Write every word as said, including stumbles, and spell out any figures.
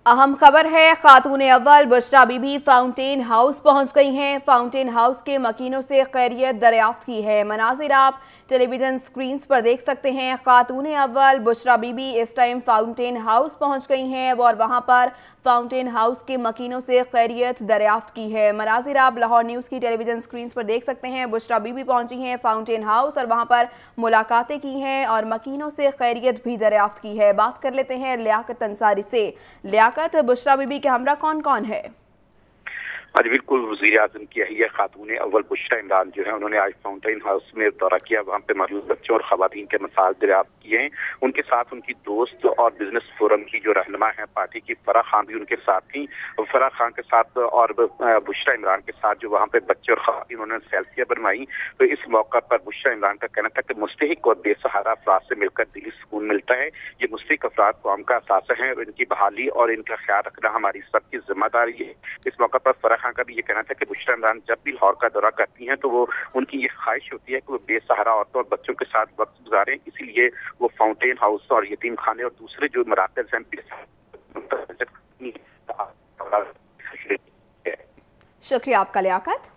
अहम खबर है, खातून अव्वल बुशरा बीबी फाउंटेन हाउस पहुंच गई हैं। फाउंटेन हाउस के मकीनों से खैरियत दरियाफ्त की है। मनाजिर आप टेलीविजन स्क्रीन्स पर देख सकते हैं। खातून अव्वल बुशरा बीबी इस टाइम फाउंटेन हाउस पहुंच गई हैं और वहां पर फाउंटेन हाउस के मकीनों से खैरियत दरियाफ्त की है। मनाजिर आप लाहौर न्यूज़ की टेलीविजन स्क्रीन्स पर देख सकते हैं। बुशरा बीबी पहुंची हैं फाउंटेन हाउस और वहां पर मुलाकातें की हैं और मकीनों से खैरियत भी दरियाफ्त की है। बात कर लेते हैं लियाकत अंसारी से। लियाकत, बुशरा बीबी के हमरा कौन कौन है? आज बिल्कुल वज़ीर आज़म की अहिया खातून अव्वल बुशरा इमरान जो है उन्होंने आज फाउंटेन हाउस में दौरा किया। वहाँ पे मौजूद बच्चों और ख़वातीन के मसाइल दरियाफ्त किए हैं। उनके साथ उनकी दोस्त और बिजनेस फोरम की जो रहनुमा है पार्टी की फराह खान भी उनके साथ थी। फराह खान के साथ और बुशरा इमरान के साथ जो वहाँ पे बच्चे और ख़वातीन उन्होंने सेल्फियाँ बनवाई। तो इस मौका पर बुशरा इमरान का कहना था कि मुस्तहिक और बेसहारा अफराद से मिलकर दिली सुकून मिलता है। ये मुस्तहिक अफराद कौम का असासा है और इनकी बहाली और इनका ख्याल रखना हमारी सबकी जिम्मेदारी है। इस मौका पर फराह खान का भी ये कहना था कि बुशरा इमरान जब भी लाहौर का दौरा करती हैं तो वो उनकी ये ख्वाहिश होती है कि वो बेसहारा औरतों और बच्चों के साथ वक्त गुजारें, इसीलिए वो फाउंटेन हाउस और यतीम खाने और दूसरे जो मराकज़ हैं शुक्रिया आपका लियाकत।